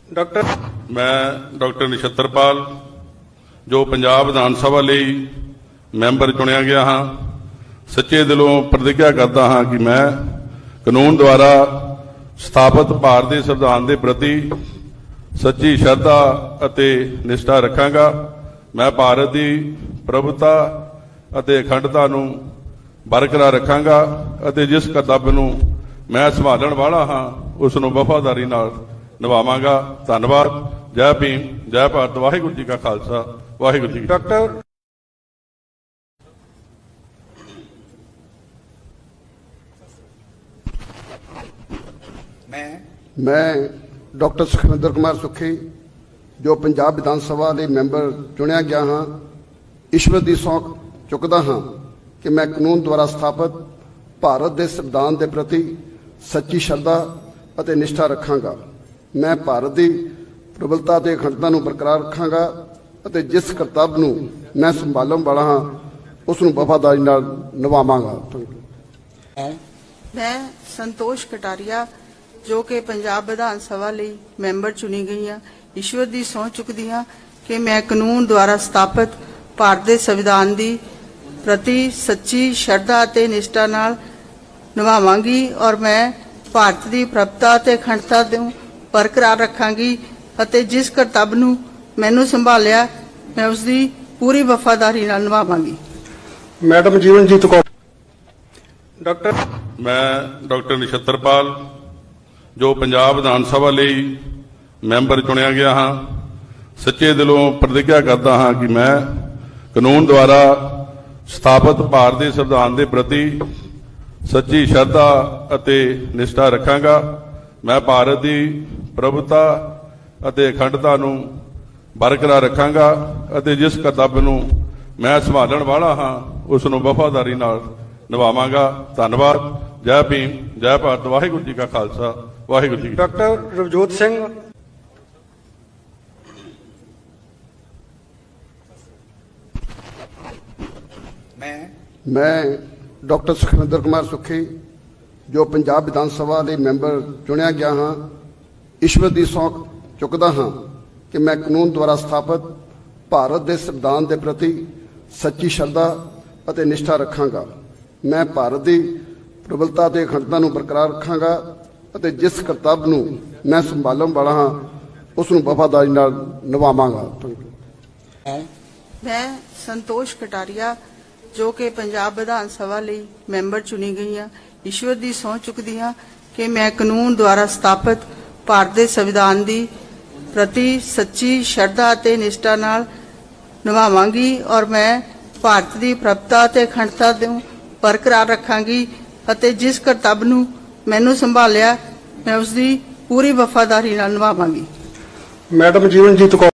Doctor मैं doctor Nachhatarpal जो पंजाब विधान सभा लई मैंबर चुनिया गया हाँ, सच्चे दिलों प्रतिज्ञा करता हाँ कि मैं कानून द्वारा स्थापित भारतीय संविधान के प्रति सच्ची श्रद्धा अते निष्ठा रखांगा। मैं भारत की प्रभुता अते अखंडता नूं बरकरार रखांगा अते जिस कर्तव्य नूं मैं संभालण वाला हाँ उस नूं वफादारी नाल निभावांगा। धन्यवाद। जय भीम, जय भारत। वाहिगुरू जी का खालसा, वाहिगुरू जी की। डॉक्टर मैं डॉक्टर सुखविंदर कुमार सुखी जो पंजाब विधान सभा के मैंबर चुनिया गया हाँ, ईश्वर की सौंह चुकदा हाँ कि मैं कानून द्वारा स्थापित भारत के संविधान के प्रति सच्ची श्रद्धा और निष्ठा रखांगा। मैं भारत की प्रबलता ते अखंडता नूं बरकरार रखांगा और जिस करतव्य नूं मैं संभालण वाला हाँ उस नूं वफादारी नाल निभावांगा। मैं संतोष कटारिया जो कि पंजाब विधान सभा लई मैंबर चुनी गई हाँ, ईश्वर की सौंह चुकदी हाँ कि मैं कानून द्वारा स्थापित भारत के संविधान की प्रति सच्ची श्रद्धा और निष्ठा नाल निभावांगी और मैं भारत की प्रभुता ते अखंडता नूं बरकरार रखांगी और जिस करतव्य नूं मैनूं संभालिया मैं उसकी पूरी वफादारी नाल निभावांगी। मैडम जीवनजीत कौर। डॉक्टर मैं डॉक्टर नछत्रपाल जो पंजाब विधान सभा लई मैंबर चुनिया गया हाँ, सच्चे दिलों प्रतिज्ञा करता हाँ कि मैं कानून द्वारा स्थापित भारतीय संविधान के प्रति सच्ची श्रद्धा अते निष्ठा रखांगा। मैं भारत की प्रभुता अते अखंडता नूं बरकरार रखांगा अते जिस कर्तव्य नूं मैं संभालण वाला हाँ उस नूं वफादारी नाल निभावांगा। धन्यवाद। जय भीम, जय भारत। वाहिगुरू जी का खालसा, वाहिगुरू जी की। डॉक्टर रवजोत सिंह। मैं डॉक्टर सुखविंदर कुमार सुखी जो पंजाब विधान सभा के मैंबर चुनिया गया हाँ, ईश्वर की सौंह चुकदा हाँ कि मैं कानून द्वारा स्थापित भारत के संविधान के प्रति सच्ची श्रद्धा और निष्ठा रखांगा। मैं भारत की प्रबलता ते अखंडता नूं बरकरार रखांगा और जिस करतव्य नूं मैं संभालण वाला हाँ उस नूं वफादारी नाल निभावांगा। मैं संतोष कटारिया जो कि पंजाब विधान सभा लई मैंबर चुनी गई हाँ, ईश्वर की सौंह चुकदी हाँ कि मैं कानून द्वारा स्थापित भारत के संविधान की प्रति सच्ची श्रद्धा और निष्ठा नाल निभावांगी और मैं भारत की प्रभुता ते अखंडता नूं बरकरार रखांगी और जिस करतव्य नूं मैनूं संभालिया मैं उसकी पूरी वफादारी नाल निभावांगी। मैडम जीवनजीत कौर।